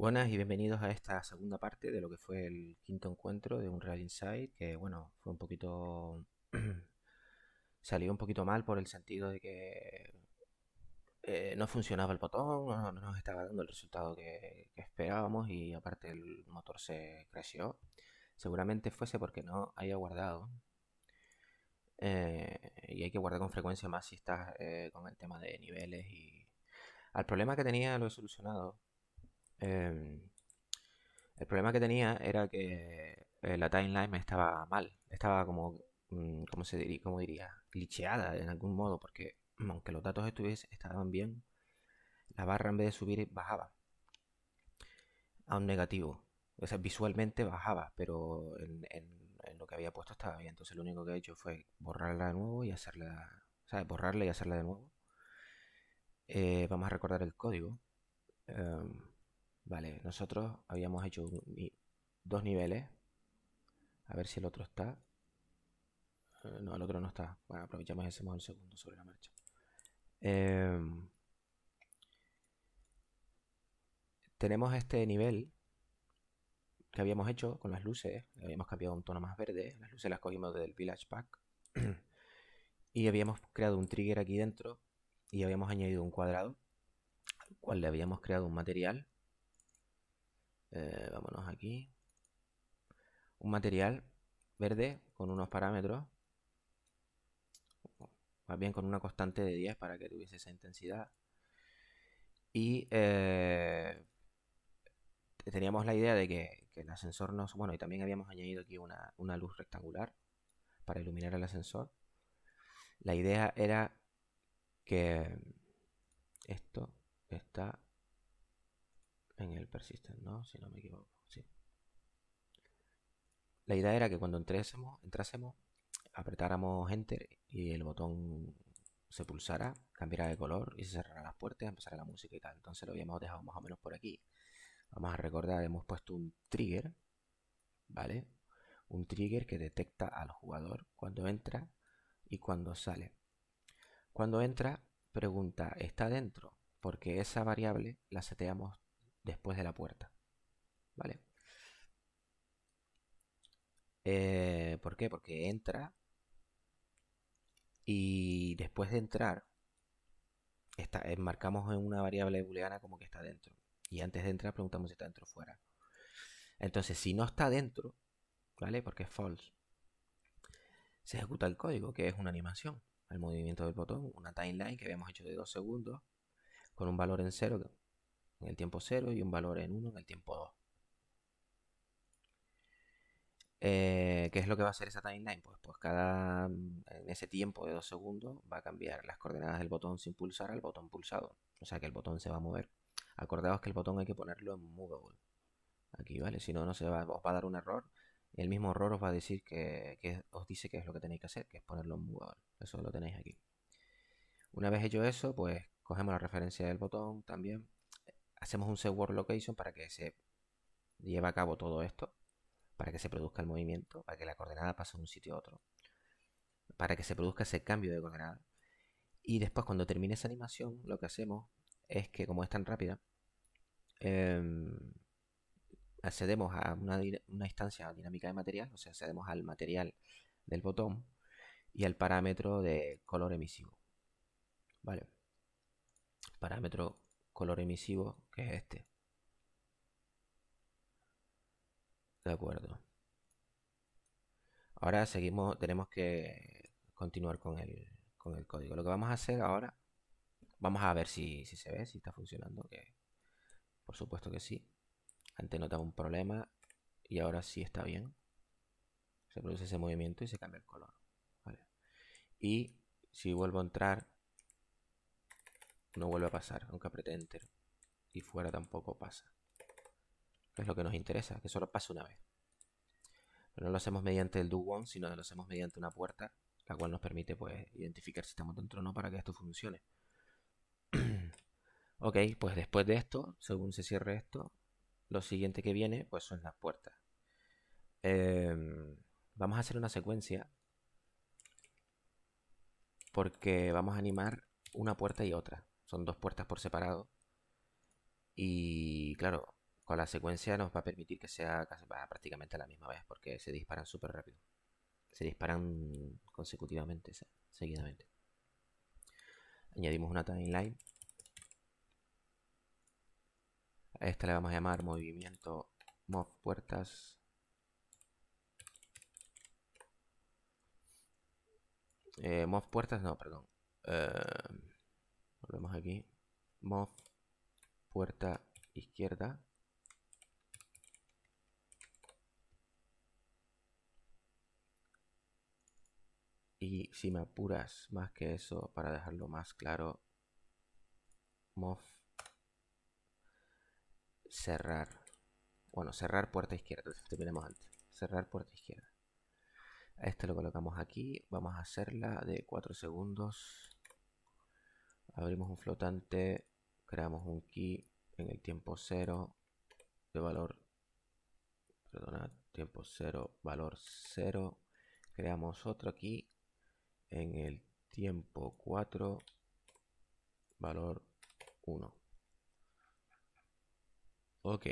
Buenas y bienvenidos a esta segunda parte de lo que fue el quinto encuentro de Unreal Inside, que bueno, fue un poquito... salió un poquito mal por el sentido de que no funcionaba el botón, no nos estaba dando el resultado que esperábamos y aparte el motor se creció. Seguramente fuese porque no haya guardado. Y hay que guardar con frecuencia más si estás con el tema de niveles y... Al problema que tenía lo he solucionado. Eh, El problema que tenía era que la timeline me estaba mal. Estaba como, ¿cómo se diría? ¿Cómo diría? Glitcheada en algún modo, porque aunque los datos estaban bien, la barra en vez de subir bajaba a un negativo. O sea, visualmente bajaba, pero en lo que había puesto estaba bien. Entonces lo único que he hecho fue borrarla de nuevo y hacerla, ¿sabes? Borrarla y hacerla de nuevo. Vamos a recordar el código. Em, vale, nosotros habíamos hecho dos niveles. A ver si el otro está. No, el otro no está. Bueno, aprovechamos y hacemos el segundo sobre la marcha. Eh, Tenemos este nivel que habíamos hecho con las luces. Habíamos cambiado un tono más verde. Las luces las cogimos del Village Pack. Y habíamos creado un trigger aquí dentro. Y habíamos añadido un cuadrado. Al cual le habíamos creado un material. Vámonos aquí. Un material verde con unos parámetros. Más bien con una constante de 10 para que tuviese esa intensidad. Y teníamos la idea de que el ascensor nos... Bueno, y también habíamos añadido aquí una luz rectangular para iluminar el ascensor. La idea era que esto está en el persistent, ¿no? Si no me equivoco. Sí. La idea era que cuando entrásemos, apretáramos Enter y el botón se pulsara, cambiara de color y se cerrara las puertas y empezara la música y tal. Entonces lo habíamos dejado más o menos por aquí. Vamos a recordar, hemos puesto un trigger, ¿vale? Un trigger que detecta al jugador cuando entra y cuando sale. Cuando entra, pregunta, ¿está dentro? Porque esa variable la seteamos después de la puerta, ¿vale? ¿Por qué? Porque entra y después de entrar, marcamos en una variable booleana como que está dentro. Y antes de entrar preguntamos si está dentro o fuera. Entonces, si no está dentro, ¿vale? Porque es false, se ejecuta el código, que es una animación. El movimiento del botón, una timeline que habíamos hecho de 2 segundos, con un valor en 0 en el tiempo 0 y un valor en 1 en el tiempo 2. ¿Qué es lo que va a hacer esa timeline? Pues en ese tiempo de 2 segundos va a cambiar las coordenadas del botón sin pulsar al botón pulsado. O sea que el botón se va a mover. Acordaos que el botón hay que ponerlo en movable. Aquí, ¿vale? Si no, os va a dar un error. El mismo error os va a decir que os dice que es lo que tenéis que hacer, que es ponerlo en movable. Eso lo tenéis aquí. Una vez hecho eso, pues cogemos la referencia del botón también. Hacemos un set word location para que se lleve a cabo todo esto, para que se produzca el movimiento, para que la coordenada pase de un sitio a otro, para que se produzca ese cambio de coordenada. Y después, cuando termine esa animación, lo que hacemos es que, como es tan rápida, eh, accedemos a una instancia dinámica de material, o sea, accedemos al material del botón y al parámetro de color emisivo. ¿Vale? Parámetro color emisivo, que es este. De acuerdo. Ahora tenemos que continuar con el código. Lo que vamos a hacer ahora, vamos a ver si se ve, si está funcionando, que por supuesto que sí. Antes notaba un problema y ahora sí está bien. Se produce ese movimiento y se cambia el color. ¿Vale? Y si vuelvo a entrar, no vuelve a pasar, aunque apriete Enter. Y fuera tampoco pasa. Que es lo que nos interesa, que solo pase una vez. Pero no lo hacemos mediante el do one, sino que lo hacemos mediante una puerta, la cual nos permite pues identificar si estamos dentro o no para que esto funcione. Ok, pues después de esto, según se cierre esto, lo siguiente que viene pues son las puertas. Vamos a hacer una secuencia porque vamos a animar una puerta y otra. Son dos puertas por separado. Y claro, con la secuencia nos va a permitir que sea prácticamente a la misma vez, porque se disparan súper rápido. Se disparan consecutivamente, seguidamente. Añadimos una timeline. A esta le vamos a llamar movimiento mov puertas. Mov puertas, no, perdón. Volvemos aquí. Mov puerta izquierda. Y si me apuras más que eso, para dejarlo más claro, mov cerrar. Bueno, cerrar puerta izquierda. Terminamos antes. Cerrar puerta izquierda. A este lo colocamos aquí. Vamos a hacerla de 4 segundos. Abrimos un flotante. Creamos un key en el tiempo 0 de valor. Perdona, tiempo 0, valor 0. Creamos otro aquí en el tiempo 4, valor 1. Ok.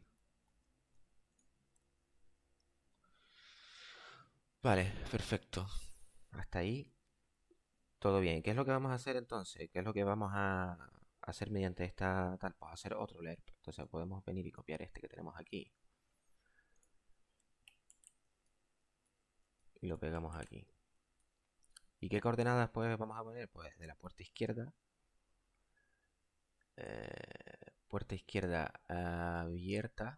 Vale, perfecto. Hasta ahí todo bien. ¿Qué es lo que vamos a hacer entonces? ¿Qué es lo que vamos a hacer mediante esta tal? Pues hacer otro LERP. Entonces podemos venir y copiar este que tenemos aquí. Y lo pegamos aquí. ¿Y qué coordenadas pues vamos a poner? Pues de la puerta izquierda. Puerta izquierda abierta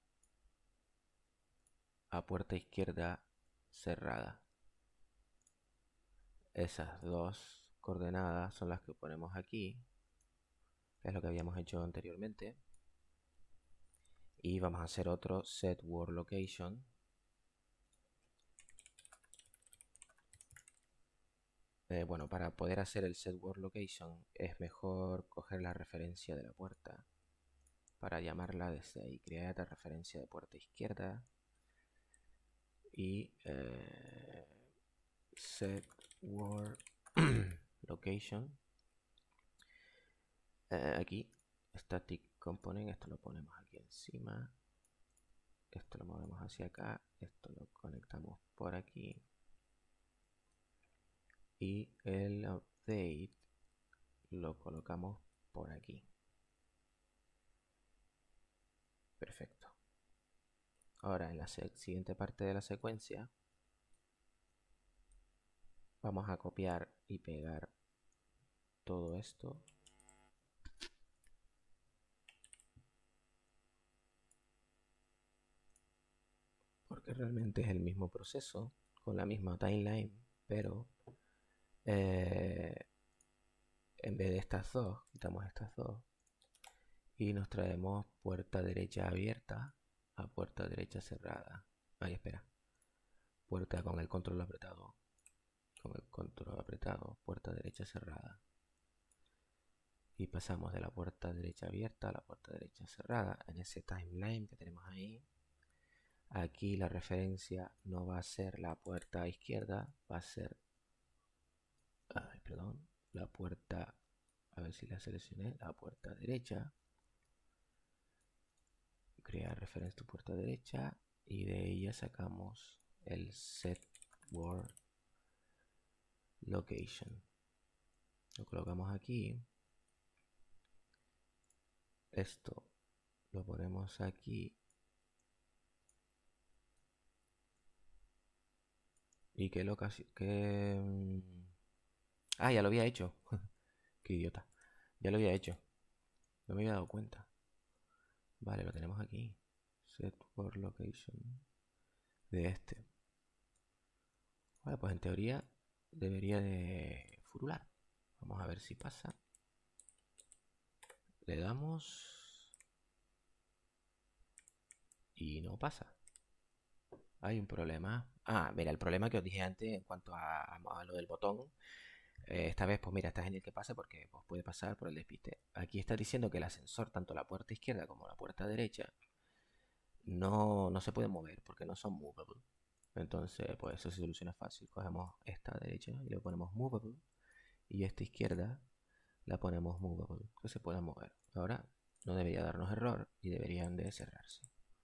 a puerta izquierda cerrada. Esas dos coordenadas son las que ponemos aquí, que es lo que habíamos hecho anteriormente. Y vamos a hacer otro set word location. Bueno, para poder hacer el set word location es mejor coger la referencia de la puerta para llamarla desde ahí. Crear la referencia de puerta izquierda y set word location. Aquí static component, esto lo ponemos aquí encima. Esto lo movemos hacia acá, esto lo conectamos por aquí y el update lo colocamos por aquí. Perfecto. Ahora en la siguiente parte de la secuencia vamos a copiar y pegar todo esto. Porque realmente es el mismo proceso con la misma timeline, pero en vez de estas dos, quitamos estas dos y nos traemos puerta derecha abierta a puerta derecha cerrada. Ahí, espera. Puerta con el control apretado. Con el control apretado, puerta derecha cerrada. Y pasamos de la puerta derecha abierta a la puerta derecha cerrada. En ese timeline que tenemos ahí, aquí la referencia no va a ser la puerta izquierda, va a ser, perdón, la puerta, a ver si la seleccioné, la puerta derecha. Crear referencia tu puerta derecha y de ella sacamos el set word location. Lo colocamos aquí. Esto lo ponemos aquí. ¿Y qué locación? Ah, ya lo había hecho. Qué idiota. Ya lo había hecho. No me había dado cuenta. Vale, lo tenemos aquí. Set word location de este. Vale, pues en teoría debería de furular. Vamos a ver si pasa. Le damos y no pasa. Hay un problema. Ah, mira, el problema que os dije antes en cuanto a lo del botón. Esta vez, pues mira, está genial que pase porque pues, puede pasar por el despiste. Aquí está diciendo que el ascensor, tanto la puerta izquierda como la puerta derecha, no se pueden mover porque no son movable. Entonces, pues eso se soluciona fácil. Cogemos esta derecha y le ponemos movable. Y esta izquierda la ponemos movable, que se pueda mover. Ahora No debería darnos error y deberían de cerrarse.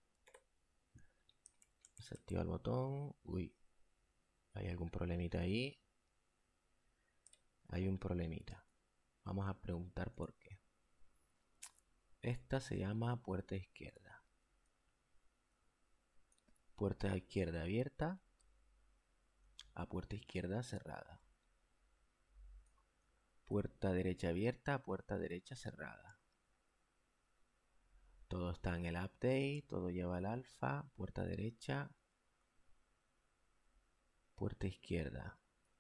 Se activa el botón. Uy, hay algún problemita ahí. Hay un problemita. Vamos a preguntar por qué. Esta se llama puerta izquierda. Puerta izquierda abierta a puerta izquierda cerrada. Puerta derecha abierta a puerta derecha cerrada. Todo está en el update, todo lleva el alfa. Puerta derecha, puerta izquierda.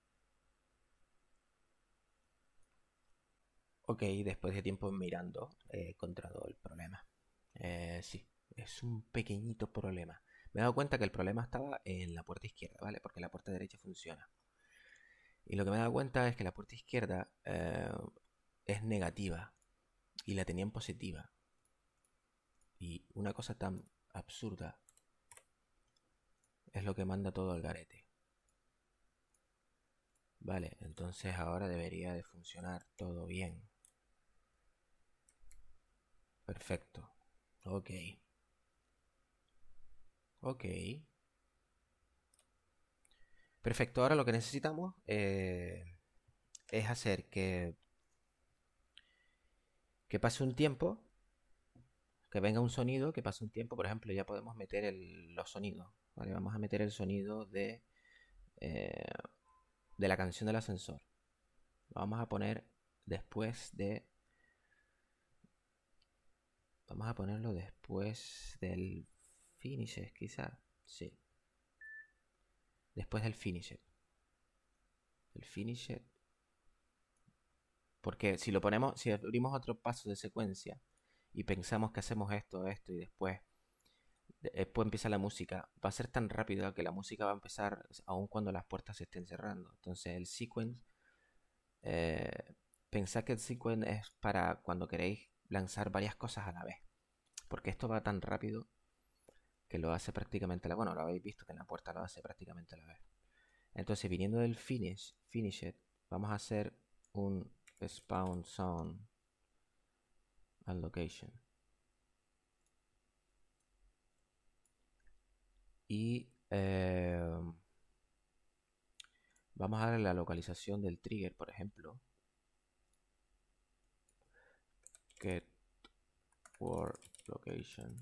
Ok, después de tiempo mirando, he encontrado el problema. Sí, es un pequeñito problema. Me he dado cuenta que el problema estaba en la puerta izquierda, ¿vale? Porque la puerta derecha funciona. Y lo que me he dado cuenta es que la puerta izquierda es negativa y la tenía en positiva. Y una cosa tan absurda es lo que manda todo al garete. Vale, entonces ahora debería de funcionar todo bien. Perfecto. Ok. Ok. Perfecto, ahora lo que necesitamos es hacer que pase un tiempo, que venga un sonido, que pase un tiempo. Por ejemplo, ya podemos meter los sonidos. Vale, vamos a meter el sonido eh, de la canción del ascensor. Lo vamos a poner después de... Vamos a ponerlo después del finisher, quizás. Sí. Después del finisher. El finisher. Porque si lo ponemos, si abrimos otro paso de secuencia y pensamos que hacemos esto, esto y después empieza la música, va a ser tan rápido que la música va a empezar aun cuando las puertas se estén cerrando. Entonces el sequence, eh, pensad que el sequence es para cuando queréis lanzar varias cosas a la vez. Porque esto va tan rápido que lo hace prácticamente bueno, lo habéis visto que en la puerta lo hace prácticamente a la vez. Entonces viniendo del finished, vamos a hacer un spawn zone allocation. Y vamos a darle la localización del trigger, por ejemplo. Get word location.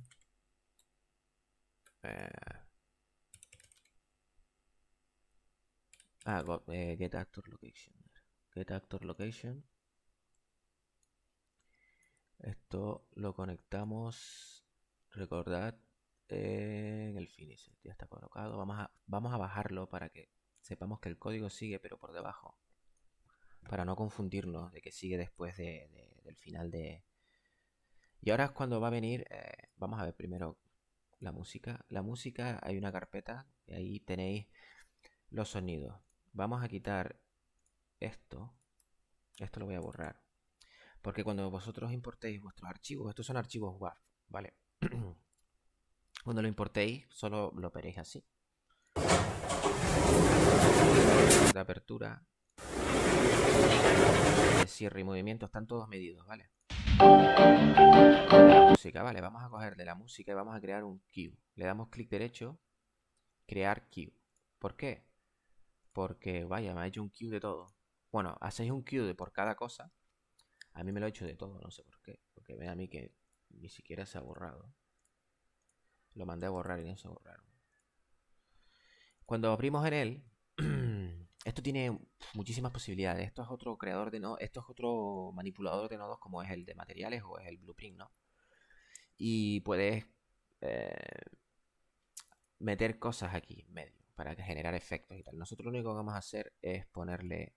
Get actor location. Get actor location. Esto lo conectamos. Recordad en el finish. Ya está colocado. Vamos a bajarlo para que sepamos que el código sigue, pero por debajo. Para no confundirnos de que sigue después del final de... Y ahora es cuando va a venir... vamos a ver primero la música. La música, hay una carpeta y ahí tenéis los sonidos. Vamos a quitar esto. Esto lo voy a borrar. Porque cuando vosotros importéis vuestros archivos, estos son archivos WAV, ¿vale? Cuando lo importéis, solo lo veréis así. De apertura, de cierre y movimiento están todos medidos, ¿vale? La música, vale, vamos a coger de la música y vamos a crear un queue. Le damos clic derecho, crear queue. ¿Por qué? Porque, vaya, me ha hecho un queue de todo. Bueno, hacéis un queue de por cada cosa. A mí me lo ha hecho de todo, no sé por qué. Porque ve a mí que ni siquiera se ha borrado. Lo mandé a borrar y no se borraron. Cuando abrimos en él, esto tiene muchísimas posibilidades. Esto es otro creador de nodos, esto es otro manipulador de nodos como es el de materiales o es el blueprint, ¿no? Y puedes meter cosas aquí en medio para generar efectos y tal. Nosotros lo único que vamos a hacer es ponerle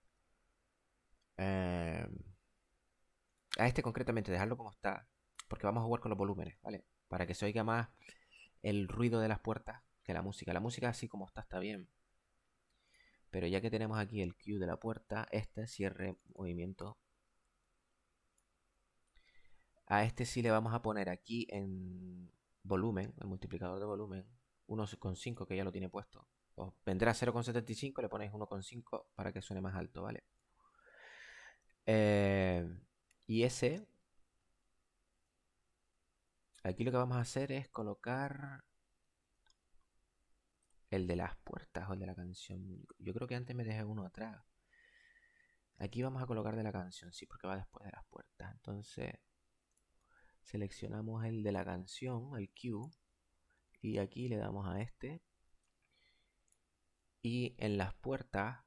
a este concretamente, dejarlo como está, porque vamos a jugar con los volúmenes, ¿vale? Para que se oiga más el ruido de las puertas que la música. La música así como está bien. Pero ya que tenemos aquí el cue de la puerta, este cierre movimiento. A este sí le vamos a poner aquí en volumen, el multiplicador de volumen, 1,5 que ya lo tiene puesto. Os vendrá 0,75, le ponéis 1,5 para que suene más alto, ¿vale? Y ese Aquí lo que vamos a hacer es colocar el de las puertas o el de la canción. Yo creo que antes me dejé uno atrás. Aquí vamos a colocar de la canción, sí, porque va después de las puertas. Entonces seleccionamos el de la canción, el Q, y aquí le damos a este. Y en las puertas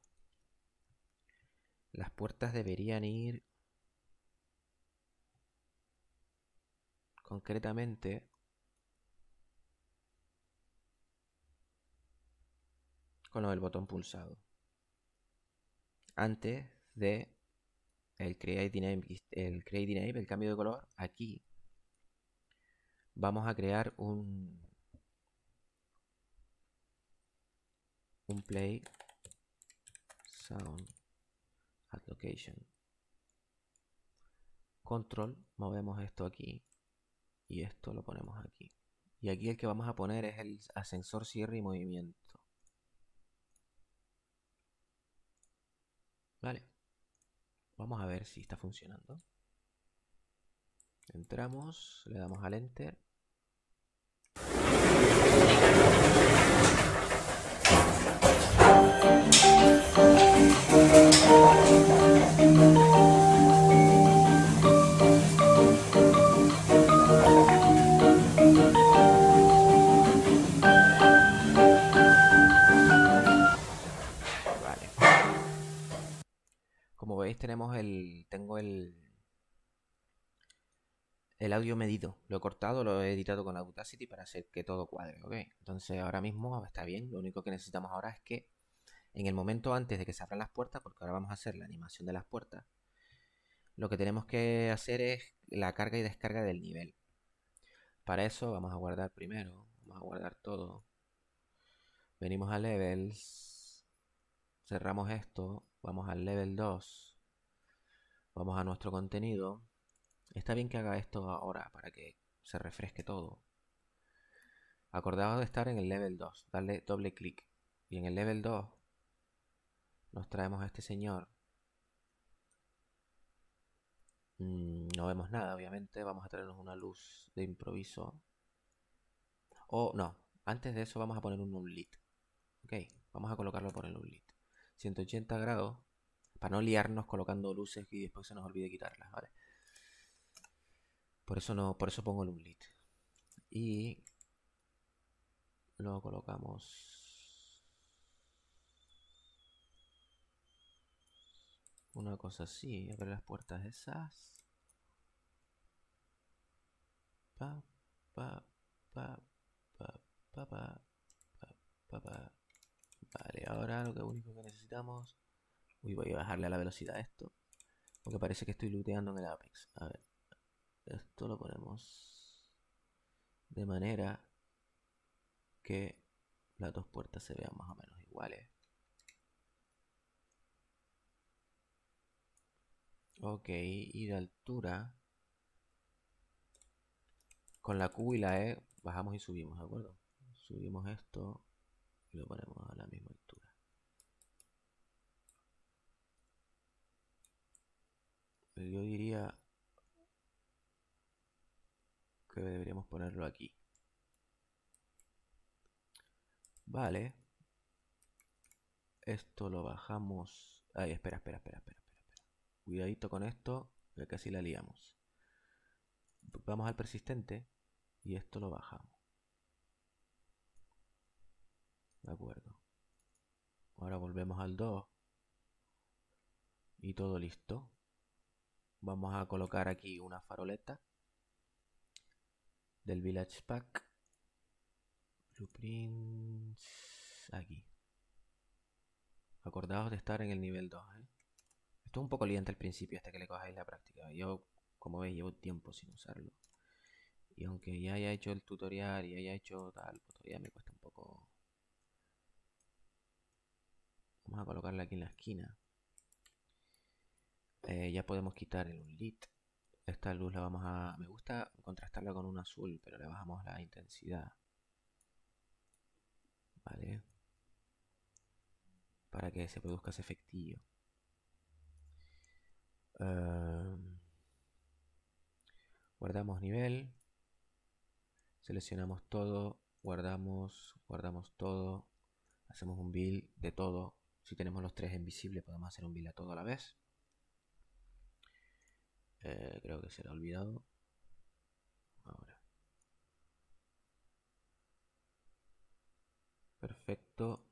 deberían ir concretamente con lo del botón pulsado. Antes de el Create Name, el cambio de color, aquí vamos a crear un play sound at location. Control, movemos esto aquí y esto lo ponemos aquí. Y aquí el que vamos a poner es el ascensor, cierre y movimiento. Vale. Vamos a ver si está funcionando. Entramos, le damos al Enter. Vale. Como veis tengo el audio medido. Lo he cortado, lo he editado con Audacity para hacer que todo cuadre, ¿ok? Entonces ahora mismo está bien. Lo único que necesitamos ahora es que en el momento antes de que se abran las puertas, porque ahora vamos a hacer la animación de las puertas, lo que tenemos que hacer es la carga y descarga del nivel. Para eso vamos a guardar primero, vamos a guardar todo. Venimos a Levels, cerramos esto, vamos al Level 2, vamos a nuestro contenido. Está bien que haga esto ahora para que se refresque todo. Acordaos de estar en el Level 2, darle doble clic. Y en el Level 2 nos traemos a este señor. No vemos nada, obviamente. Vamos a traernos una luz de improviso. O no, antes de eso vamos a poner un unlit. Ok, vamos a colocarlo por el unlit. 180 grados, para no liarnos colocando luces y después se nos olvide quitarlas, ¿vale? Por eso pongo el unlit. Y lo colocamos una cosa así, abre las puertas esas. Pa, pa, pa, pa, pa, pa, pa, pa. Vale, ahora lo único que necesitamos... Uy, voy a bajarle a la velocidad a esto, porque parece que estoy looteando en el Apex. A ver, esto lo ponemos de manera que las dos puertas se vean más o menos iguales. Ok, y de altura, con la Q y la E bajamos y subimos, ¿de acuerdo? Subimos esto y lo ponemos a la misma altura. Yo diría que deberíamos ponerlo aquí. Vale. Esto lo bajamos. Ay, espera. Cuidadito con esto, que casi la liamos. Vamos al persistente y esto lo bajamos. De acuerdo. Ahora volvemos al 2 y todo listo. Vamos a colocar aquí una faroleta del Village Pack. Blueprints. Aquí. Acordaos de estar en el nivel 2, ¿eh? Esto es un poco liante al principio hasta que le cojáis la práctica. Yo, como veis, llevo tiempo sin usarlo. Y aunque ya haya hecho el tutorial y haya hecho tal, pues todavía me cuesta un poco. Vamos a colocarla aquí en la esquina. Ya podemos quitar el unlit. Esta luz la vamos a... Me gusta contrastarla con un azul, pero le bajamos la intensidad. Vale. Para que se produzca ese efectillo. Guardamos nivel. Seleccionamos todo, guardamos todo, hacemos un build de todo. Si tenemos los tres en visible podemos hacer un build a todo a la vez. Creo que se lo ha olvidado. Ahora. Perfecto.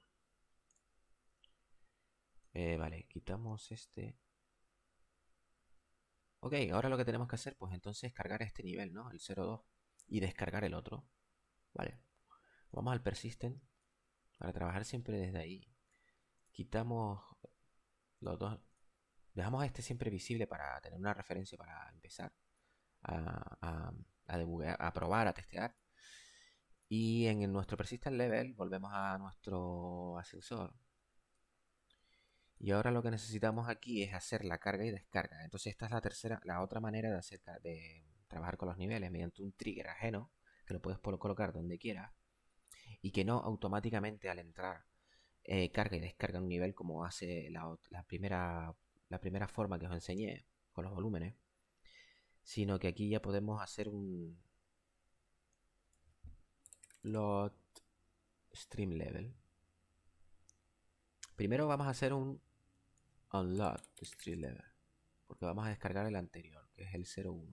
Vale, quitamos este. Ok, ahora lo que tenemos que hacer, pues entonces es cargar este nivel, ¿no? El 0.2. Y descargar el otro. Vale. Vamos al persistent. Para trabajar siempre desde ahí. Quitamos los dos. Dejamos este siempre visible para tener una referencia para empezar a debugar, a probar, a testear. Y en nuestro persistent level volvemos a nuestro ascensor. Y ahora lo que necesitamos aquí es hacer la carga y descarga. Entonces esta es la otra manera de trabajar con los niveles mediante un trigger ajeno que lo puedes colocar donde quieras y que no automáticamente al entrar carga y descarga un nivel como hace la primera forma que os enseñé con los volúmenes, sino que aquí ya podemos hacer un load stream level. Primero vamos a hacer un unload stream level porque vamos a descargar el anterior, que es el 0.1.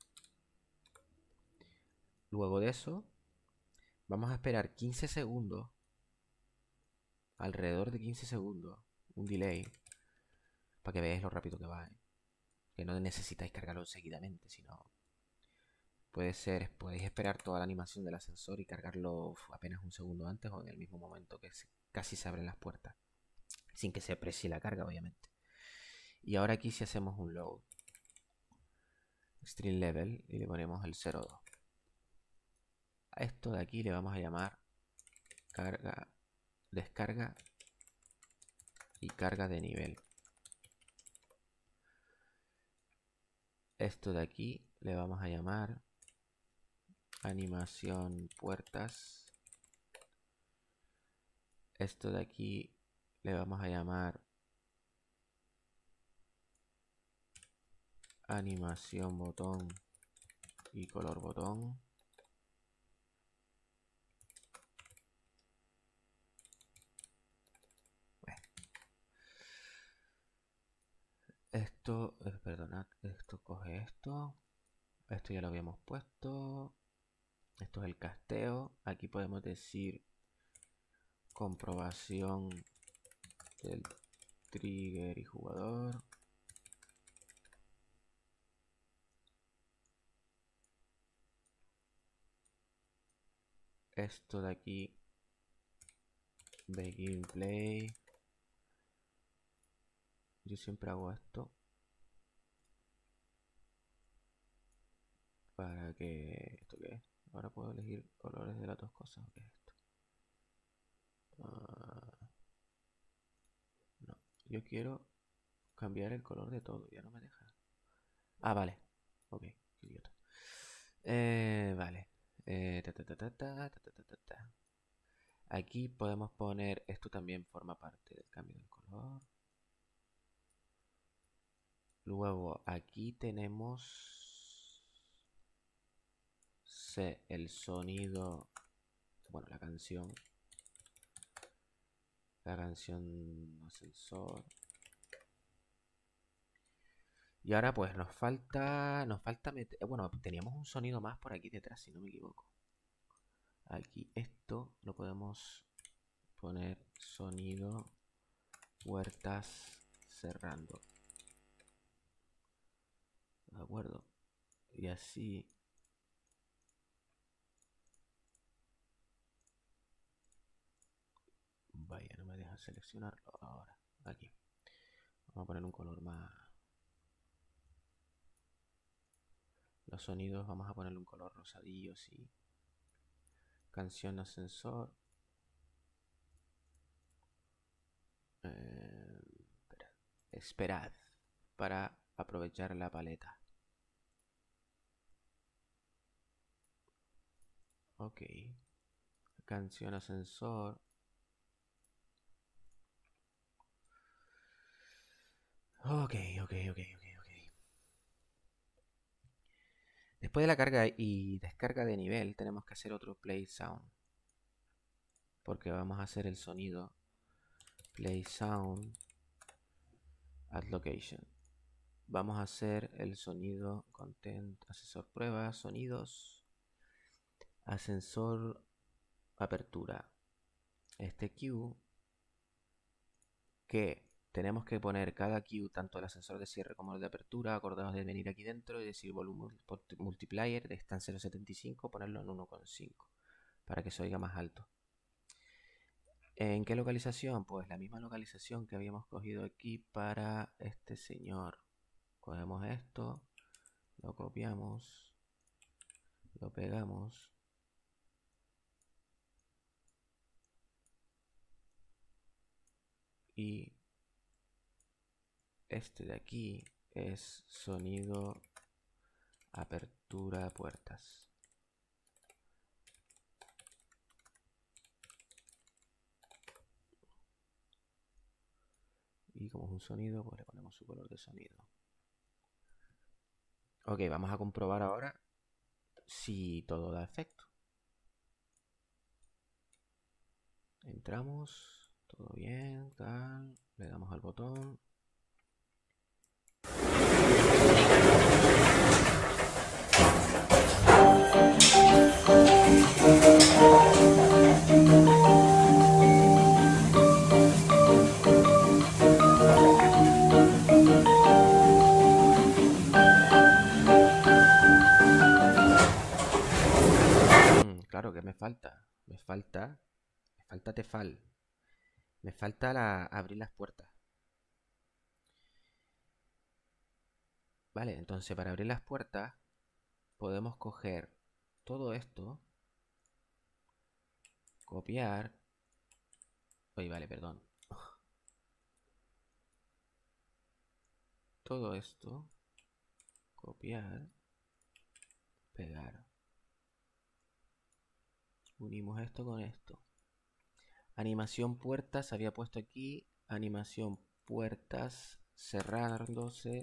Luego de eso vamos a esperar 15 segundos, alrededor de 15 segundos, un delay, para que veáis lo rápido que va, ¿eh? Que no necesitáis cargarlo seguidamente, sino podéis esperar toda la animación del ascensor y cargarlo apenas un segundo antes o en el mismo momento que casi se abren las puertas, sin que se aprecie la carga, obviamente. Y ahora aquí si hacemos un load stream level y le ponemos el 0.2. A esto de aquí le vamos a llamar carga, descarga y carga de nivel. Esto de aquí le vamos a llamar animación puertas. Esto de aquí le vamos a llamar animación botón y color botón. Bueno. Esto, perdonad, esto coge esto. Esto ya lo habíamos puesto. Esto es el casteo. Aquí podemos decir comprobación del trigger y jugador. Esto de aquí, begin play. Yo siempre hago esto para que... ¿Esto qué es? Ahora puedo elegir colores de las dos cosas. ¿Qué es esto? No, yo quiero cambiar el color de todo. Ya no me deja. Ah, vale. Ok, qué idiota. Vale. Aquí podemos poner, esto también forma parte del cambio del color. Luego aquí tenemos el sonido, bueno, la canción ascensor. Y ahora pues nos falta meter, bueno, teníamos un sonido más por aquí detrás, si no me equivoco. Aquí esto lo podemos poner sonido puertas cerrando. ¿De acuerdo? Y así. Vaya, no me deja seleccionarlo ahora. Aquí. Vamos a poner un color más. Los sonidos vamos a ponerle un color rosadillo, sí. Canción ascensor. Esperad para aprovechar la paleta. Ok. Canción ascensor. Ok. Después de la carga y descarga de nivel, tenemos que hacer otro play sound. Porque vamos a hacer el sonido play sound at location. Vamos a hacer el sonido content, asesor prueba, sonidos, ascensor, apertura. Este queue que tenemos que poner cada queue, tanto el ascensor de cierre como el de apertura, acordados de venir aquí dentro y decir volumen multiplier, está en 0.75, ponerlo en 1.5 para que se oiga más alto. ¿En qué localización? Pues la misma localización que habíamos cogido aquí para este señor. Cogemos esto, lo copiamos, lo pegamos. Y este de aquí es sonido apertura puertas. Y como es un sonido, pues le ponemos su color de sonido. Ok, vamos a comprobar ahora si todo da efecto. Entramos, todo bien, tal, le damos al botón. Claro que me falta Tefal. Me falta abrir las puertas. Vale, entonces para abrir las puertas podemos coger todo esto, copiar. Oye, vale, perdón. Todo esto, copiar, pegar. Unimos esto con esto. Animación puertas, había puesto aquí. Animación puertas cerrándose.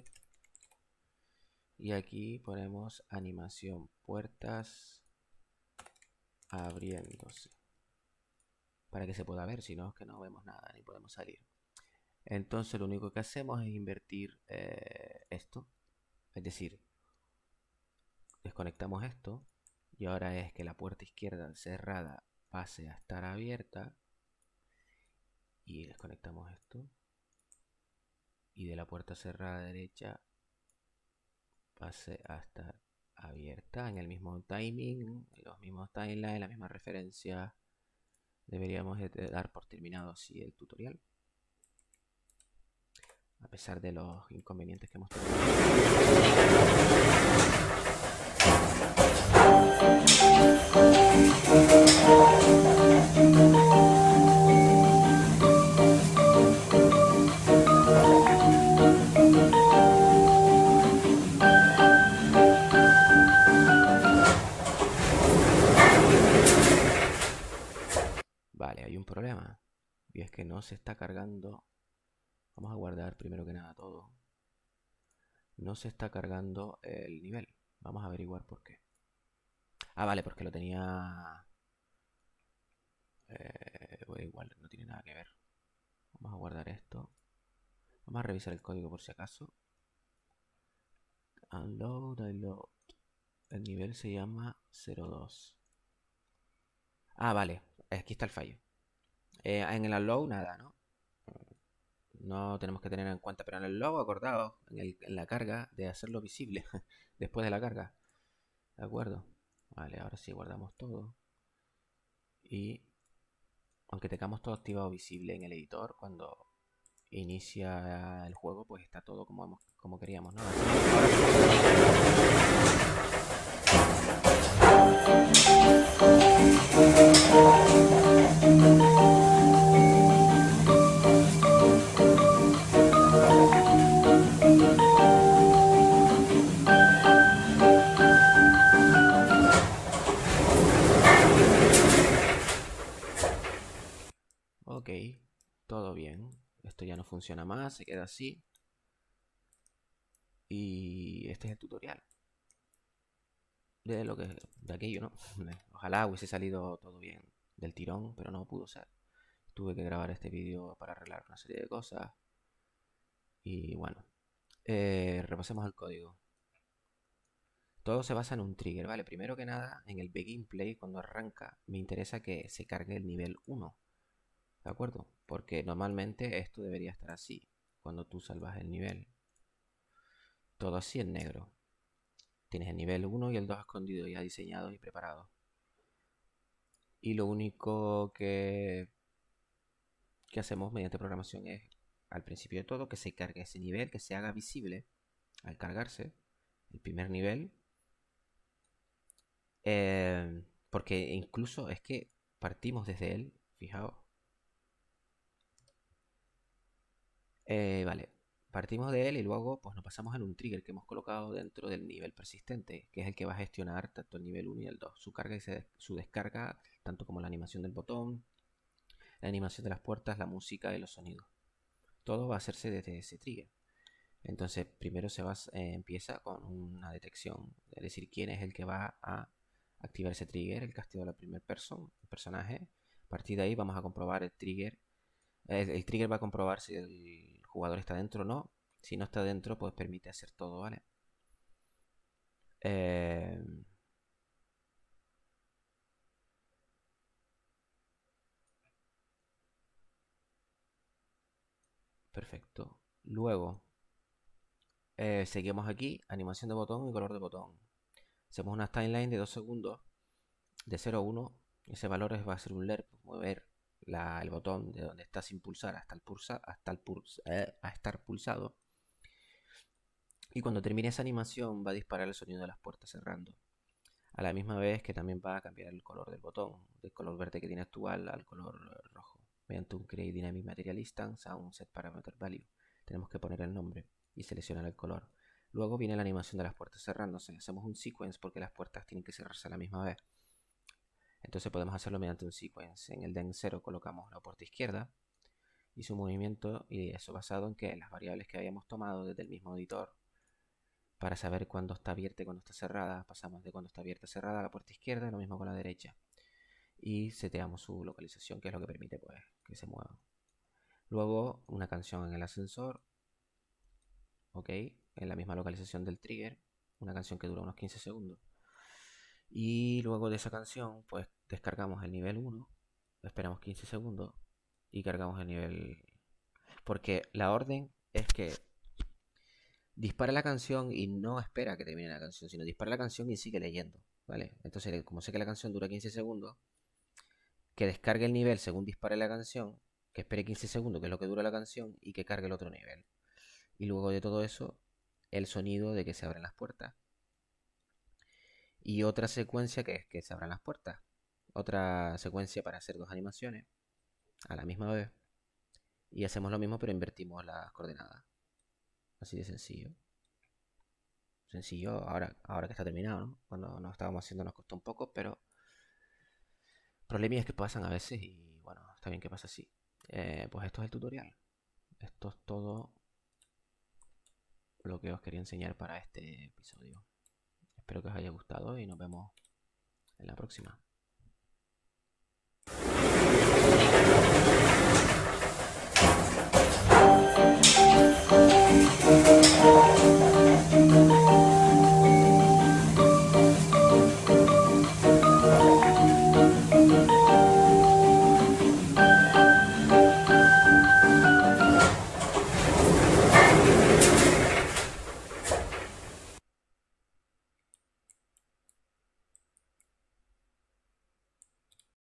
Y aquí ponemos animación puertas abriéndose. Para que se pueda ver, si no es que no vemos nada ni podemos salir. Entonces lo único que hacemos es invertir esto. Es decir, desconectamos esto. Y ahora es que la puerta izquierda cerrada pase a estar abierta. Y desconectamos esto. Y de la puerta cerrada derecha pase a estar abierta en el mismo timing, en los mismos timelines, la misma referencia. Deberíamos dar por terminado así el tutorial. A pesar de los inconvenientes que hemos tenido. Vale, hay un problema. Y es que no se está cargando. Vamos a guardar primero que nada todo. No se está cargando el nivel. Vamos a averiguar por qué. Ah, vale, porque lo tenía... igual, no tiene nada que ver. Vamos a guardar esto. Vamos a revisar el código por si acaso. Unload, unload. El nivel se llama 02. Ah, vale. Aquí está el fallo. En el unload nada, ¿no? No tenemos que tener en cuenta, pero en el logo, acordaos, en la carga, de hacerlo visible después de la carga. ¿De acuerdo? Vale, ahora sí guardamos todo. Y aunque tengamos todo activado visible en el editor, cuando inicia el juego, pues está todo como queríamos, ¿no? Ok, todo bien. Esto ya no funciona más, se queda así. Y este es el tutorial. de lo que de aquello, ¿no? Ojalá hubiese salido todo bien del tirón, pero no pudo ser. Tuve que grabar este vídeo para arreglar una serie de cosas. Y bueno, repasemos el código. Todo se basa en un trigger, ¿vale? Primero que nada, en el begin play, cuando arranca, me interesa que se cargue el nivel 1. ¿De acuerdo? Porque normalmente esto debería estar así, cuando tú salvas el nivel. Todo así en negro. Tienes el nivel 1 y el 2 escondido, ya diseñados y preparados. Y lo único que hacemos mediante programación es, al principio de todo, que se cargue ese nivel, que se haga visible al cargarse el primer nivel. Porque incluso es que partimos desde él, fijaos. Vale, partimos de él y luego pues nos pasamos en un trigger que hemos colocado dentro del nivel persistente, que es el que va a gestionar tanto el nivel 1 y el 2, su carga y su descarga, tanto como la animación del botón, la animación de las puertas, la música y los sonidos. Todo va a hacerse desde ese trigger. Entonces, primero empieza con una detección, es decir, quién es el que va a activar ese trigger, el castigo de la primera personaje. A partir de ahí vamos a comprobar el trigger. El trigger va a comprobar si el jugador está dentro o no. Si no está dentro, pues permite hacer todo, ¿vale? Eh, perfecto. Luego, seguimos aquí, animación de botón y color de botón. Hacemos una timeline de 2 segundos, de 0 a 1. Ese valor va a ser un lerp, mover el botón de donde está sin pulsar hasta a estar pulsado. Y cuando termine esa animación va a disparar el sonido de las puertas cerrando. A la misma vez que también va a cambiar el color del botón, del color verde que tiene actual al color rojo. Mediante un Create Dynamic Material Instance a un Set Parameter Value. Tenemos que poner el nombre y seleccionar el color. Luego viene la animación de las puertas cerrándose. Hacemos un sequence porque las puertas tienen que cerrarse a la misma vez. Entonces podemos hacerlo mediante un sequence. En el den 0 colocamos la puerta izquierda y su movimiento, y eso basado en que las variables que habíamos tomado desde el mismo editor para saber cuándo está abierta y cuándo está cerrada. Pasamos de cuándo está abierta a cerrada a la puerta izquierda, lo mismo con la derecha. Y seteamos su localización, que es lo que permite pues, que se mueva. Luego una canción en el ascensor, ok, en la misma localización del trigger, una canción que dura unos 15 segundos. Y luego de esa canción, pues descargamos el nivel 1, esperamos 15 segundos y cargamos el nivel. Porque la orden es que dispara la canción y no espera que termine la canción, sino dispara la canción y sigue leyendo, ¿vale? Entonces, como sé que la canción dura 15 segundos, que descargue el nivel según dispare la canción, que espere 15 segundos, que es lo que dura la canción, y que cargue el otro nivel. Y luego de todo eso, el sonido de que se abren las puertas. Y otra secuencia que es que se abran las puertas. Otra secuencia para hacer dos animaciones a la misma vez. Y hacemos lo mismo pero invertimos las coordenadas. Así de sencillo. Sencillo ahora que está terminado, ¿no? Cuando nos estábamos haciendo nos costó un poco, pero problemas que pasan a veces y bueno, está bien que pasa así. Pues esto es el tutorial. Esto es todo lo que os quería enseñar para este episodio. Espero que os haya gustado y nos vemos en la próxima.